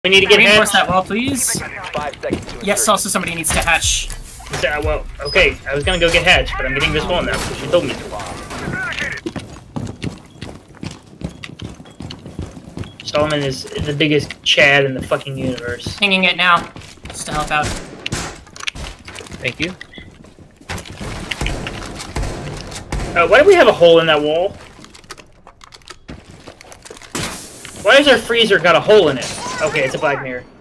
We need to get reinforce hatch. that wall, please. Yes, also somebody needs to hatch. Well, okay, I was gonna go get hatch, but I'm getting this wall now because you told me to. Solomon is the biggest Chad in the fucking universe. Hanging it now, just to help out. Thank you. Why do we have a hole in that wall? Why has our freezer got a hole in it? Okay, it's a Black Mirror.